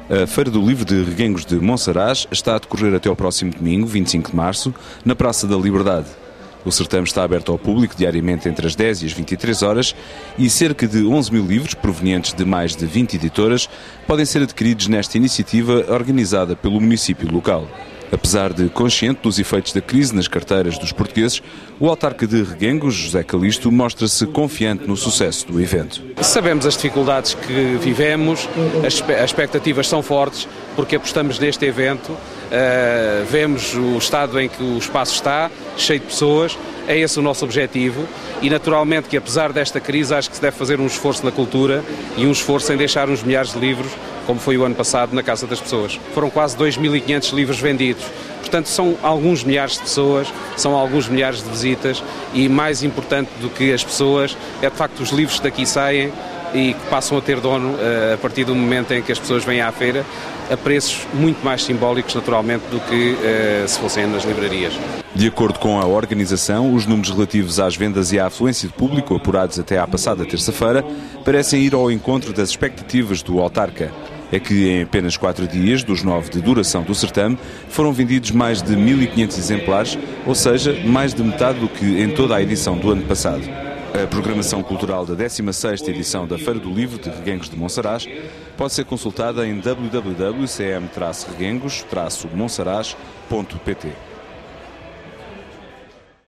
A Feira do Livro de Reguengos de Monsaraz está a decorrer até ao próximo domingo, 25 de março, na Praça da Liberdade. O certame está aberto ao público diariamente entre as 10 e as 23 horas e cerca de 11 mil livros, provenientes de mais de 20 editoras, podem ser adquiridos nesta iniciativa organizada pelo município local. Apesar de consciente dos efeitos da crise nas carteiras dos portugueses, o autarca de Reguengos, José Calixto, mostra-se confiante no sucesso do evento. Sabemos as dificuldades que vivemos, as expectativas são fortes, porque apostamos neste evento, vemos o estado em que o espaço está, cheio de pessoas, é esse o nosso objetivo e naturalmente que apesar desta crise acho que se deve fazer um esforço na cultura e um esforço em deixar uns milhares de livros, como foi o ano passado na Casa das Pessoas. Foram quase 2.500 livros vendidos, portanto são alguns milhares de pessoas, são alguns milhares de visitas e mais importante do que as pessoas é de facto os livros que daqui saem e que passam a ter dono a partir do momento em que as pessoas vêm à feira a preços muito mais simbólicos naturalmente do que se fossem nas livrarias. De acordo com a organização, os números relativos às vendas e à afluência de público apurados até à passada terça-feira parecem ir ao encontro das expectativas do autarca. É que em apenas 4 dias, dos 9 de duração do certame, foram vendidos mais de 1.500 exemplares, ou seja, mais de metade do que em toda a edição do ano passado. A programação cultural da 16ª edição da Feira do Livro de Reguengos de Monsaraz pode ser consultada em www.cm-reguengos-monsaraz.pt.